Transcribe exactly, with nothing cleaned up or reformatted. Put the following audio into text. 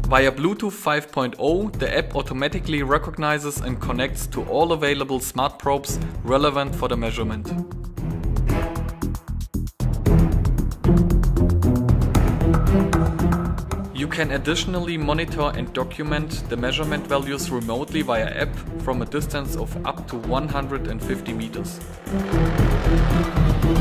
Via Bluetooth five point oh, the app automatically recognizes and connects to all available smart probes relevant for the measurement. You can additionally monitor and document the measurement values remotely via app from a distance of up to one hundred fifty meters.